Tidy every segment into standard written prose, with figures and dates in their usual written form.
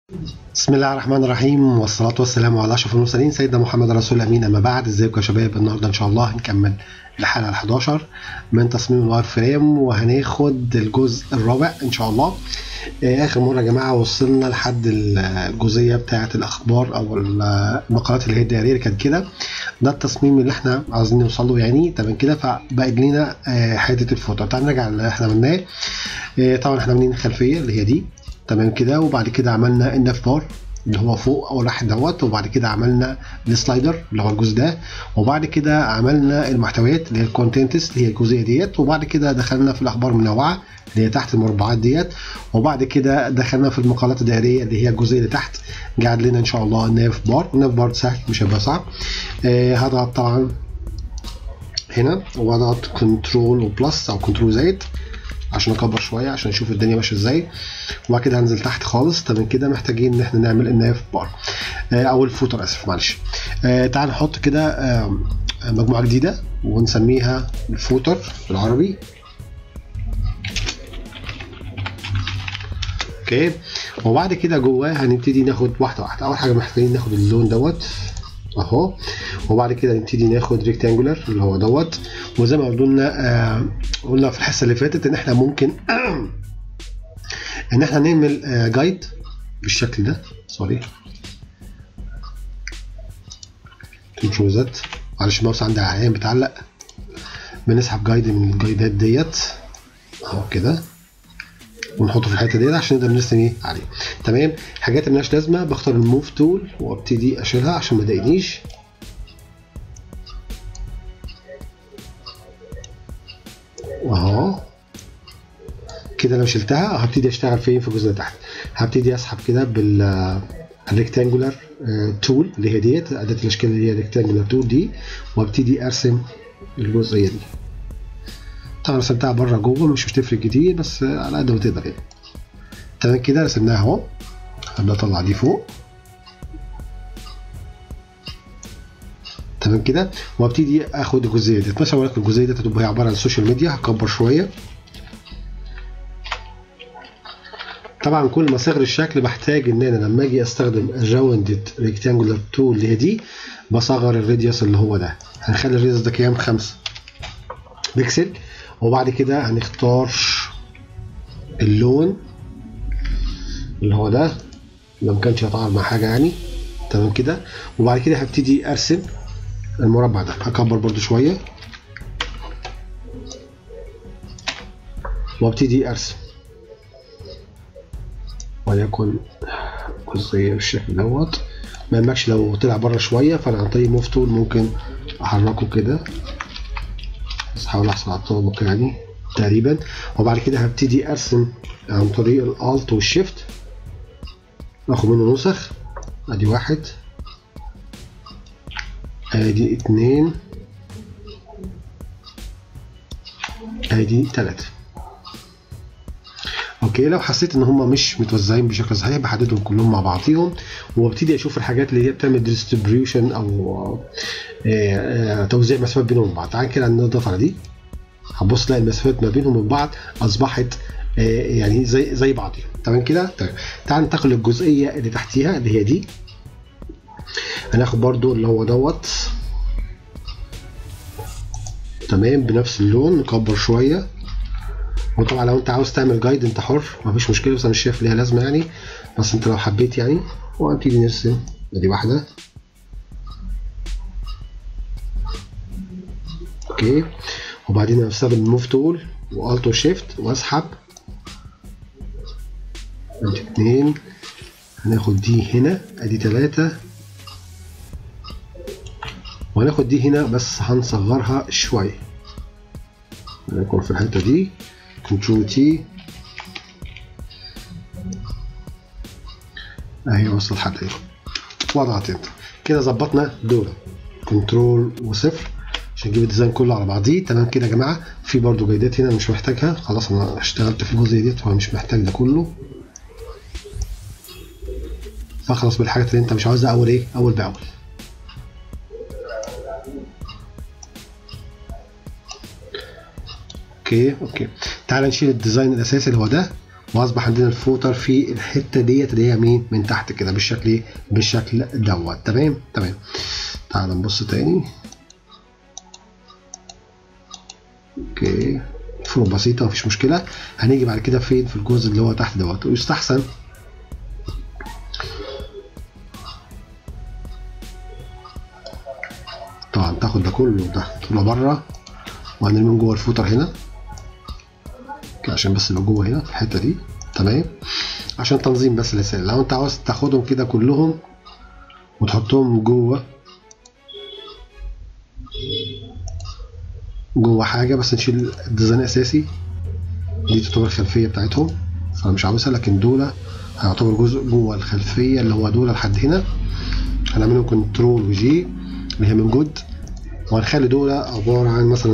بسم الله الرحمن الرحيم، والصلاة والسلام على أشرف المرسلين سيدنا محمد رسول الأمين. أما بعد، ازيكم يا شباب؟ النهارده إن شاء الله هنكمل الحلقة ال11 من تصميم الواير فريم، وهناخد الجزء الرابع إن شاء الله. آخر مرة يا جماعة وصلنا لحد الجزئية بتاعة الأخبار أو المقالات اللي هي الدائرية اللي كانت كده. ده التصميم اللي احنا عاوزين نوصل له يعني. تمام كده، فبقى لنا حتة الفوتو. تعال نرجع اللي احنا عملناه. طبعا احنا عاملين الخلفية اللي هي دي، تمام كده، وبعد كده عملنا الناف بار اللي هو فوق اول واحد دوت، وبعد كده عملنا السلايدر اللي هو الجزء ده، وبعد كده عملنا المحتويات اللي هي الكونتنتس اللي هي الجزئيه ديت، وبعد كده دخلنا في الاخبار المنوعه اللي هي تحت المربعات ديت، وبعد كده دخلنا في المقالات الدائريه اللي هي الجزئيه اللي تحت. قاعد لنا ان شاء الله الناف بار. الناف بار سهل، مش هيبقى صعب. هضغط طبعا هنا واضغط كنترول وبلس او كنترول زائد عشان اكبر شويه عشان نشوف الدنيا ماشيه ازاي، وبعد كده هنزل تحت خالص. تمام كده، محتاجين ان احنا نعمل الناف بار او الفوتر، اسف معلش. تعال نحط كده مجموعه جديده ونسميها الفوتر بالعربي. اوكي، وبعد كده جواه هنبتدي ناخد واحده واحده. اول حاجه محتاجين ناخد اللون دوت اهو، وبعد كده نبتدي ناخد ريكتانجولار اللي هو دوت. وزي ما قلنا في الحصه اللي فاتت ان احنا ممكن ان احنا نعمل جايد بالشكل ده. سوري، كنترول زد، معلش الماوس عندي احيانا بتعلق. بنسحب جايد من الجايدات ديت اهو كده، ونحطه في الحته ديت عشان نقدر نرسم ايه عليه. تمام. حاجات اللي مالهاش لازمه بختار الموف تول وابتدي اشيلها عشان ما تضايقنيش. اهو كده لو شلتها هبتدي اشتغل فين؟ في الجزء اللي تحت. هبتدي اسحب كده بالريكتانجولار تول اللي هي ديت، اداه الاشكال اللي هي ريكتانجولار تول دي، وابتدي ارسم الجزئيه دي. طبعا رسمتها بره جوه مش بتفرق كتير، بس على قد ما تقدر يعني. تمام كده، رسمناها اهو. هبدا اطلع دي فوق. تمام كده، وابتدي اخد الجزئيه ديت مثلا، ولكن الجزئيه ديت هتبقى هي عباره عن السوشيال ميديا. هكبر شويه. طبعا كل ما اصغر الشكل بحتاج ان انا لما اجي استخدم الراوندد ريكتانجولار تول اللي هي دي، بصغر الراديوس اللي هو ده. هنخلي الراديوس ده كام؟ 5 بكسل. وبعد كده هنختار اللون اللي هو ده، لو ما كانش هيتعارض مع حاجه يعني. تمام كده، وبعد كده هبتدي ارسم المربع ده. هكبر برضو شويه وابتدي ارسم، وليكن جزئيه بالشكل دوت. ما يهمكش لو طلع بره شويه، فانا عن طريق موف تول ممكن احركه كده، بس احاول احصل على الطابق يعني تقريبا. وبعد كده هبتدي ارسم عن طريق الالت والشيفت، اخد منه نسخ. ادي 1، ادي 2، ادي 3. اوكي، لو حسيت ان هم مش متوزعين بشكل صحيح بحددهم كلهم مع بعضيهم، وابتدي اشوف الحاجات اللي هي بتعمل ديستريبيوشن او توزيع مسافات بينهم وبعض. تعال كده نضغط على دي، هتبص تلاقي المسافات ما بينهم وبين بعض اصبحت يعني زي بعضهم. تمام كده. طيب تعال ننتقل للجزئيه اللي تحتيها اللي هي دي. هناخد برضو اللي هو دوت، تمام، بنفس اللون. نكبر شويه. وطبعا لو انت عاوز تعمل جايد انت حر، مفيش مشكله، بس انا مش شايف ليها لازمه يعني، بس انت لو حبيت يعني. وهنبتدي نرسم. ادي واحده. اوكي، وبعدين هنستخدم الموف تول والت وشيفت واسحب. ادي 2. هناخد دي هنا. ادي 3. وهناخد دي هنا بس هنصغرها شويه، هنكون في الحته دي. كنترول تي اهي، وصل لحد هنا. واضغط انتر. كده ظبطنا دول. كنترول وصفر عشان نجيب الديزاين كله على بعضيه. تمام كده يا جماعه. في برضو جيدات هنا مش محتاجها، خلاص انا اشتغلت في الجزء ديت وانا مش محتاج ده كله. فاخلص بالحاجات اللي انت مش عاوزها اول باول. اوكي. تعال نشيل الديزاين الاساسي اللي هو ده واصبح عندنا الفوتر في الحته ديت اللي هي مين من تحت كده بالشكل ايه، بالشكل دوت. تمام تمام. تعال نبص تاني. اوكي فروق بسيطه مفيش مشكله. هنيجي بعد كده فين في الجزء اللي هو تحت دوت، ويستحسن طبعا تاخد ده كله ده تطلع بره، وهنرمي من جوه الفوتر هنا عشان بس يبقى جوه هنا في الحته دي. تمام عشان تنظيم بس الرسائل. لو انت عاوز تاخدهم كده كلهم وتحطهم جوه حاجه، بس نشيل الديزاين الاساسي، دي تعتبر الخلفيه بتاعتهم فانا مش عاوزها، لكن دول هيعتبر جزء جوه الخلفيه اللي هو دول لحد هنا. هنعملهم كنترول وجي اللي هي من جود، وهنخلي دول عباره عن مثلا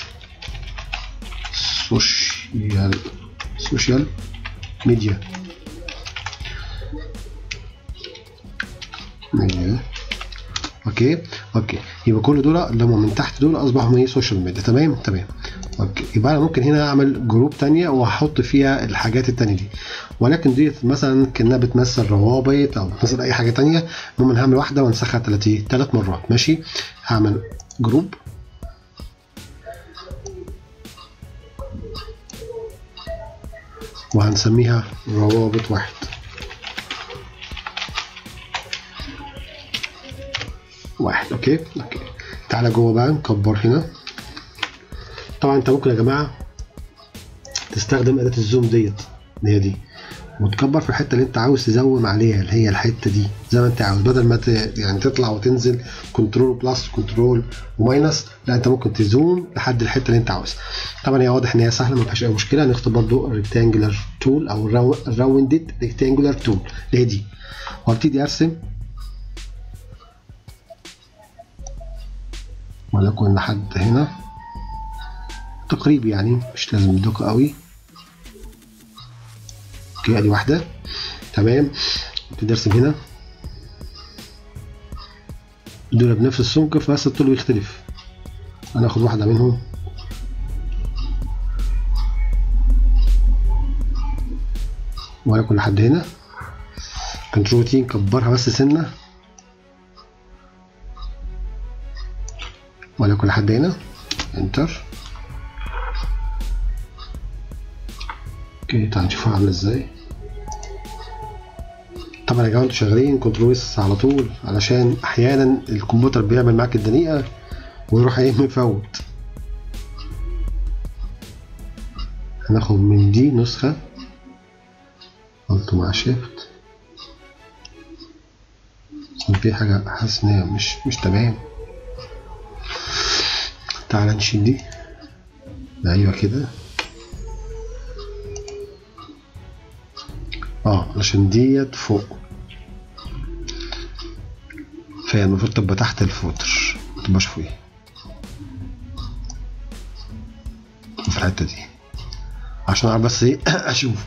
سوشيال ميديا اوكي يبقى كل دول اللي هم من تحت دول اصبحوا ايه سوشيال ميديا. تمام اوكي. يبقى انا ممكن هنا اعمل جروب تانية وهحط فيها الحاجات التانية دي، ولكن ديت مثلا كانها بتمثل روابط او بتمثل اي حاجه تانية. المهم هعمل واحده وانسخها 3 مرات. ماشي. هعمل جروب وهنسميها روابط واحد. اوكي. تعالى جوه بقى نكبر هنا. طبعا انت ممكن يا جماعه تستخدم اداه الزوم ديت اللي هي دي، وتكبر في الحته اللي انت عاوز تزوم عليها اللي هي الحته دي زي ما انت عاوز، بدل ما يعني تطلع وتنزل كنترول بلس كنترول وماينس، لا انت ممكن تزوم لحد الحته اللي انت عاوزها. طبعا هي واضح ان هي سهله ما فيهاش اي مشكله. هنختار برضو الريكتانجلر تول او الراوندد ريكتانجلر تول اللي هي دي، وابتدي ارسم ولكن لحد هنا تقريبا، يعني مش لازم بدقة قوي. اوكي ادي واحدة. تمام. ابتدي ارسم هنا دول بنفس السمك بس الطول بيختلف. انا اخد واحدة منهم ولكن لحد هنا. كنترول تي نكبرها بس سنة ولكن لحد هنا. انتر. اوكي تعال نشوفها عامله ازاي. طبعا يا جماعه انتوا شغالين كنترول اس على طول علشان احيانا الكمبيوتر بيعمل معاك الدنيئه ويروح ايه مفوت. هناخد من دي نسخه الت مع شيفت. في حاجه حاسس ان هي مش تمام. تعالى نشيل دي. ايوه كده. علشان ديت فوق، فهي المفروض تبقى تحت الفوتر متبقاش فوقيه في الحته دي عشان اعرف بس ايه اشوف.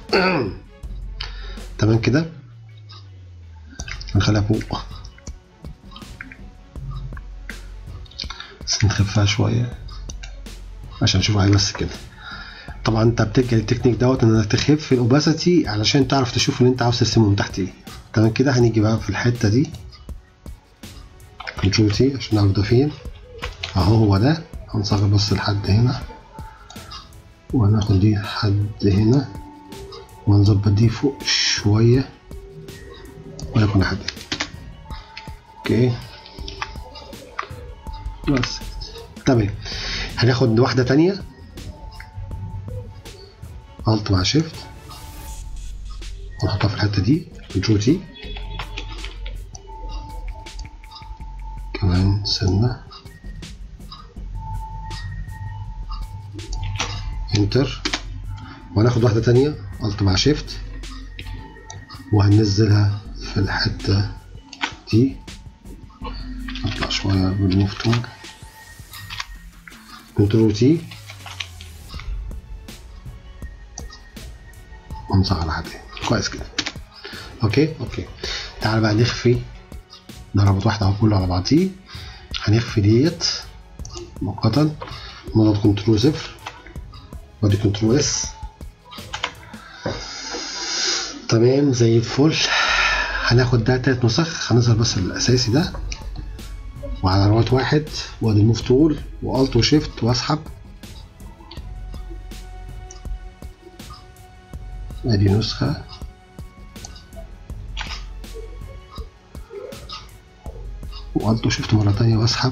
تمام كده. نخليها فوق بس نخفها شويه عشان نشوف عليه بس كده. طبعا انت بتلجأ للتكنيك دوت انك تخف الاوباسيتي علشان تعرف تشوف اللي انت عاوز ترسمه من تحت ايه. تمام كده. هنيجي بقى في الحته دي كنترول تي عشان نعرف ده فين. اهو هو ده. هنصغر بس لحد هنا وهناخد دي لحد هنا ونظبط دي فوق شويه ولكن لحد هنا. اوكي بس تمام. هناخد واحده تانية الت مع شيفت ونحطها في الحته دي كنترول تي كمان سنه انتر، وهناخد واحده تانية الت مع شيفت وهننزلها في الحته دي. نطلع شويه بالموف تول كنترول تي ونصغر لحد هنا. كويس كده. اوكي. تعال بقى نخفي ضربة واحدة اهو كله على بعضيه. هنخفي ديت مؤقتا. نضغط كنترول 0 وادي كنترول اس تمام زي الفل. هناخد ده 3 نسخ، هنظهر بس الاساسي ده وعلى روت واحد وادي الموف تول والت وشيفت واسحب، ادي نسخة والت وشيفت مرة تانية واسحب،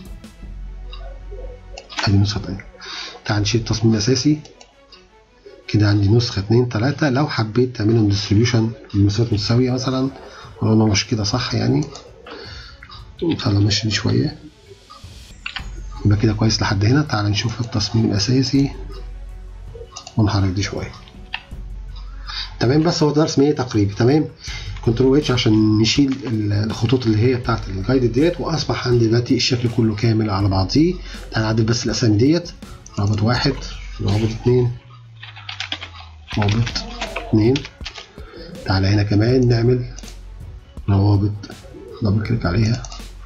ادي نسخة تانية. تعال نشيل التصميم الاساسي كده، عندي نسخة 2 3. لو حبيت تعملهم ديستريبيوشن بمسافات متساوية مثلا، ولو انا مش كده صح يعني، خلينا نمشي دي شوية يبقى كده كويس لحد هنا. تعال نشوف التصميم الاساسي ونحرك دي شوية. تمام بس هو ده رسمية تقريبي. تمام كنترول اتش عشان نشيل الخطوط اللي هي بتاعت الجايد ديت، واصبح عندي دلوقتي الشكل كله كامل على بعضيه. تعال نعدل بس الاسامي ديت، رابط 1 رابط 2 رابط 2. تعالى هنا كمان نعمل روابط، دبل كليك عليها،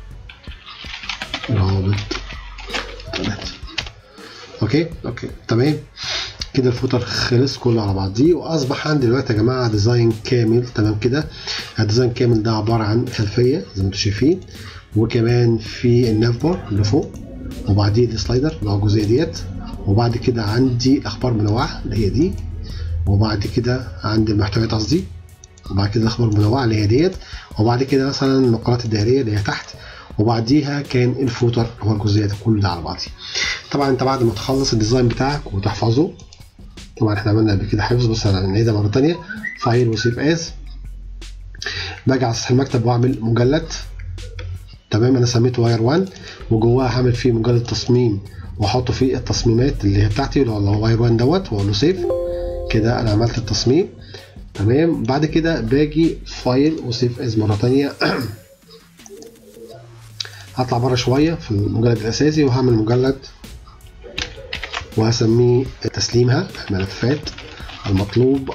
روابط 3. اوكي تمام كده الفوتر خلص كله على بعضيه، واصبح عندي دلوقتي يا جماعه ديزاين كامل. تمام كده الديزاين كامل ده عباره عن خلفيه زي ما انتم شايفين، وكمان في الناف بار اللي فوق، وبعديه السلايدر اللي هو الجزئيه ديت، وبعد كده عندي الاخبار منوعه اللي هي دي، وبعد كده عندي المحتويات قصدي، وبعد كده الاخبار المنوعه اللي هي ديت، وبعد كده مثلا المقالات الدائريه اللي هي تحت، وبعديها كان الفوتر هو الجزئيه دي كله ده على بعضيه. طبعا انت بعد ما تخلص الديزاين بتاعك وتحفظه، طبعا احنا عملنا قبل كده حفظ بس هنعيدها مره ثانيه، فايل وسيف از، باجي على سطح المكتب واعمل مجلد. تمام انا سميته واير 1، وجواه هعمل فيه مجلد تصميم واحطه فيه التصميمات اللي هي بتاعتي اللي هو واير 1 دوت، واقول له سيف. كده انا عملت التصميم. تمام بعد كده باجي فايل وسيف از مره ثانيه هطلع بره شويه في المجلد الاساسي وهعمل مجلد وهسميه تسليمها الملفات المطلوب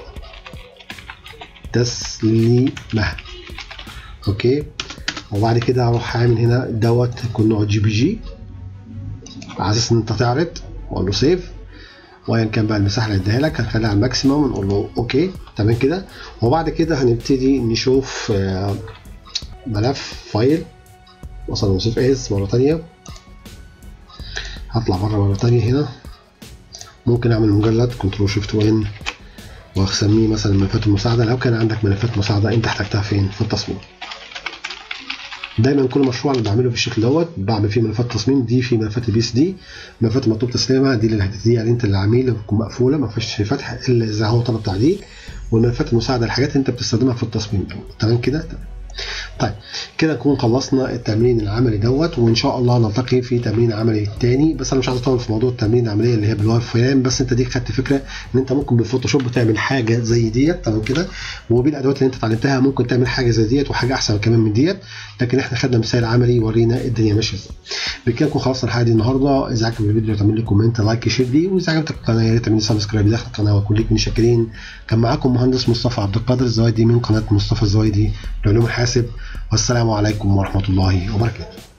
تسليمها. اوكي وبعد كده هروح عامل هنا دوت يكون نوع جي بي جي على اساس ان انت تعرض، واقول له سيف، وايا كان بقى المساحه اللي اديها لك هنخليها على الماكسيموم ونقول له اوكي. تمام كده وبعد كده هنبتدي نشوف ملف فايل وصل وسيف از مره ثانيه، هطلع بره مره ثانيه هنا، ممكن اعمل مجلد كنترول شيفت وان واسميه مثلا ملفات المساعده لو كان عندك ملفات مساعده انت احتجتها فين في التصميم. دايما كل مشروع اللي بعمله بالشكل دوت بعمل فيه ملفات تصميم، دي في ملفات البي اس دي، ملفات المطلوب تسليمها دي اللي هتدي يعني انت العميل بتكون مقفوله ما فيش فتح الا اذا هو طلب تعديل، والملفات المساعده الحاجات اللي انت بتستخدمها في التصميم. تمام كده طيب كده نكون خلصنا التمرين العملي دوت، وان شاء الله نلتقي في تمرين عملي تاني. بس انا مش عايز اطول في موضوع التمرين العمليه اللي هي بالواير فريم، بس انت دي خدت فكره ان انت ممكن بالفوتوشوب تعمل حاجه زي ديت. تمام كده وبالادوات اللي انت اتعلمتها ممكن تعمل حاجه زي ديت وحاجه احسن كمان من ديت، لكن احنا خدنا مثال عملي يورينا الدنيا ماشيه ازاي. بكده نكون خلصنا الحلقه دي النهارده. اذا عجبك الفيديو تعمل لي كومنت لايك شير لي، واذا عجبتك القناه يا ريت تعمل لي سبسكرايب داخل القناه واكون ليك من شاكرين. كان معاكم مهندس مصطفى عبد القادر الزوايدي من قناه مصطفى الزوايدي لعلوم الحاسب، والسلام عليكم ورحمه الله وبركاته.